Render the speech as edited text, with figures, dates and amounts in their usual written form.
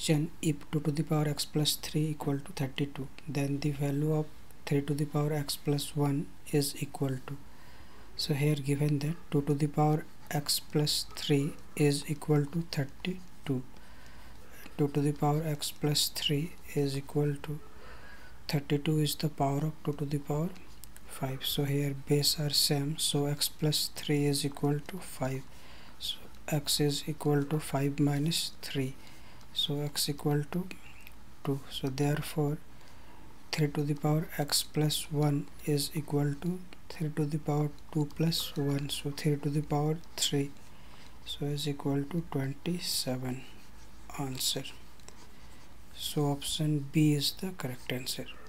question, if 2 to the power x plus 3 equal to 32, then the value of 3 to the power x plus 1 is equal to. So here given that 2 to the power x plus 3 is equal to 32. 2 to the power x plus 3 is equal to 32 is the power of 2 to the power 5. So here base are same, so x plus 3 is equal to 5. So x is equal to 5 minus 3. So x equal to 2. So therefore 3 to the power x plus 1 is equal to 3 to the power 2 plus 1. So 3 to the power 3. So is equal to 27 answer. So option B is the correct answer.